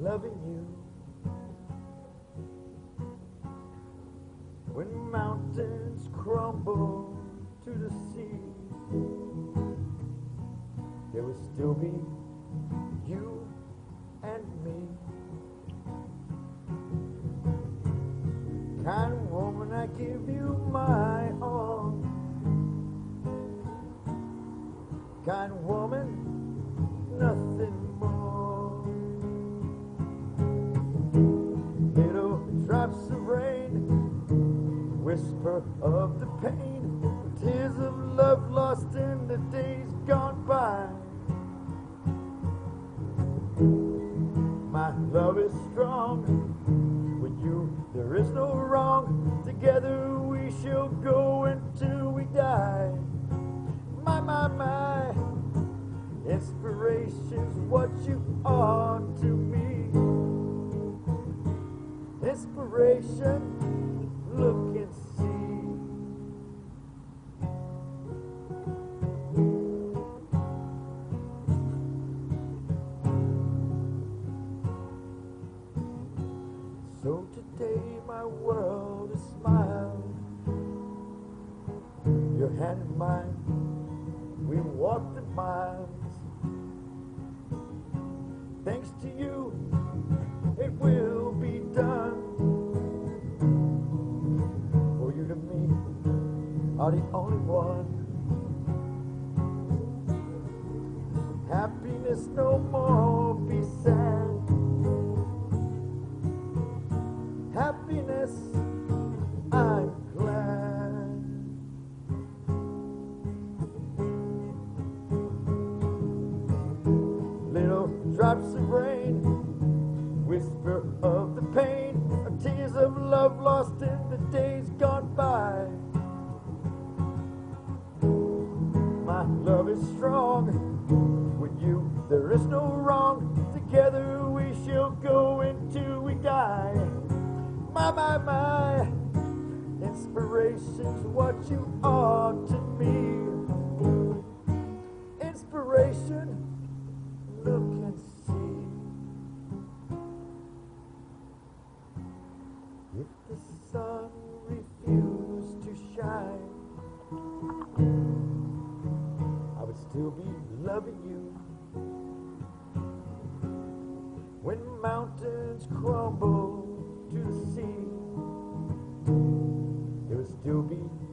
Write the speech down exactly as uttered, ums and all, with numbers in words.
loving you. When mountains crumble to the sea, there will still be you and me. Kind woman, I give you my all. Kind woman, nothing more. Little drops of rain, whisper of the pain, tears of love lost in the days gone by. My love is strong, with you there is no wrong. Together we shall go until we die. My, my, my, inspiration's what you are to me. Inspiration, look and see. So today my world is smiling. Your hand in mine, we walked the miles. Thanks to you, it will be done. For you to me are the only one. Happiness no more be sad. Happiness, I'm glad. Little drops of rain, whisper of the pain, of tears of love lost in the days gone by. My love is strong, with you there is no wrong. Together we shall go until we die. My, my, my, inspiration's what you are to me. Inspiration, look and see. If the sun refused to shine, I would still be loving you. When mountains crumble to the sea, there will still be